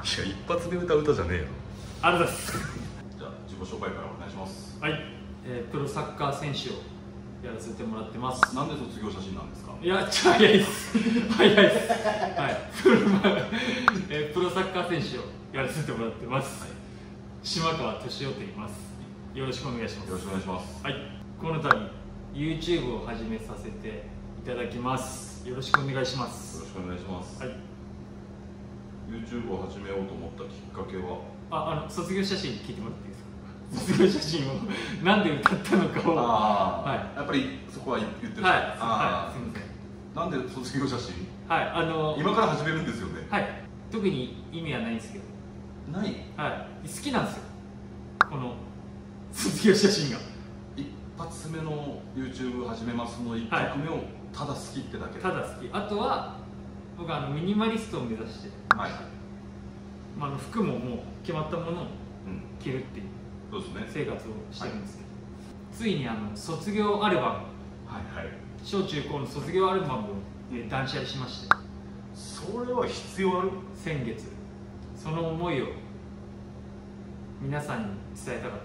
一発で歌う歌じゃねえよ。 ありがとうございます。 じゃあ自己紹介からお願いします。 はい、プロサッカー選手をやらせてもらってます。 なんで卒業写真なんですか？ いや、早いです。早いです。はい、プロサッカー選手をやらせてもらってます。はい、島川俊夫と言います。よろしくお願いします。 よろしくお願いします。 はい、この度 YouTube を始めさせていただきます。よろしくお願いします。 よろしくお願いします。 はい。 YouTube を始めようと思ったきっかけは？ 卒業写真聞いてもらっていいですか？卒業写真をなんで歌ったのかを。 はい。やっぱりそこは言ってる。 はい。はい。すみません。 なんで卒業写真？ はい。 今から始めるんですよね。 はい。特に意味はないんですけど。 ない。 はい。好きなんですよ。この卒業写真が。 一発目の YouTube 始めますの一曲目をただ好きってだけ。 ただ好き。あとは僕ミニマリストを目指して。はい。服ももう決まったものを着るっていう生活をしてるんですけど、ついに卒業アルバム、小中高の卒業アルバムを断捨離しまして。 それは必要ある？ 先月その思いを皆さんに伝えたかった。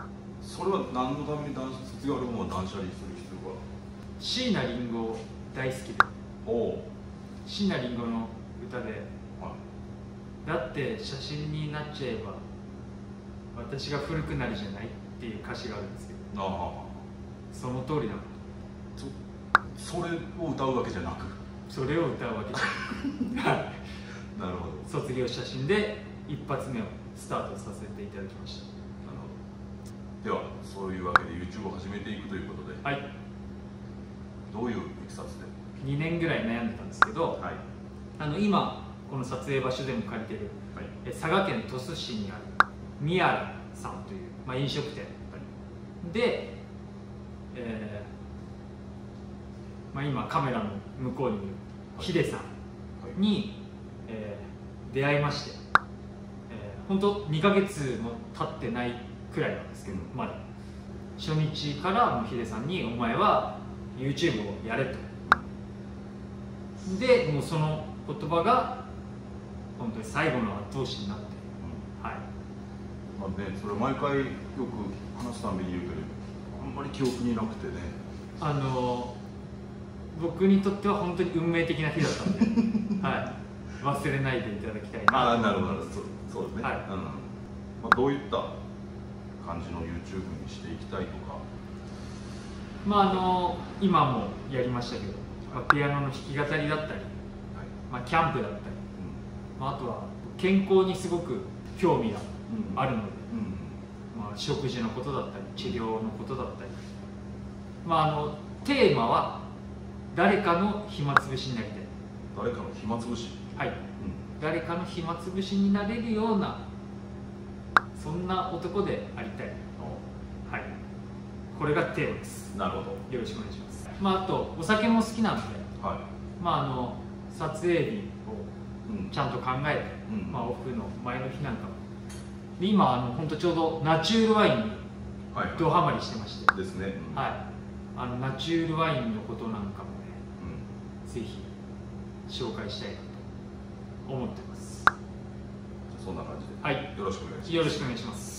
それは何のために卒業アルバムを断捨離する必要が？ 椎名林檎大好きで、椎名林檎の歌で、だって写真になっちゃえば私が古くなるじゃないっていう歌詞があるんですけど、その通りだなと。 それを歌うわけじゃなく、 それを歌うわけじゃない。 なるほど。 卒業写真で一発目をスタートさせていただきました。 なるほど。ではそういうわけで YouTube を始めていくということで、はい、どういういきさつで 2年ぐらい悩んでたんですけど、はい、今この撮影場所でも借りてる、はい、佐賀県鳥栖市にあるみやらさんという、飲食店、はい、で、今カメラの向こうにいるヒデさんに、出会いまして、本当2ヶ月も経ってないくらいなんですけど、まだ初日からもうヒデさんに「お前は YouTube をやれ」と。でもうその言葉が本当に最後の後押しになって、はい。 それ毎回よく話すたびに言うけど、あんまり記憶になくてね。 僕にとっては本当に運命的な日だったので、はい、忘れないでいただきたいなと。 なるほど。そうですね。はい。どういった感じの YouTube にしていきたいとか。 今もやりましたけど、ピアノの弾き語りだったり、キャンプだったり、あとは健康にすごく興味があるので、食事のことだったり治療のことだったり、テーマは誰かの暇つぶしになりたい。 誰かの暇つぶし。はい、 誰かの暇つぶしになれるような、そんな男でありたい。はい、これがテーマです。 なるほど。 よろしくお願いします。あとお酒も好きなので、はい、撮影日をちゃんと考えて、オフの前の日なんかもで、今本当ちょうどナチュールワインにドハマりしてまして、 ですね。 はい、ナチュールワインのことなんかもね、ぜひ紹介したいなと思ってます。 そんな感じで、 はい、 よろしくお願いします。 よろしくお願いします。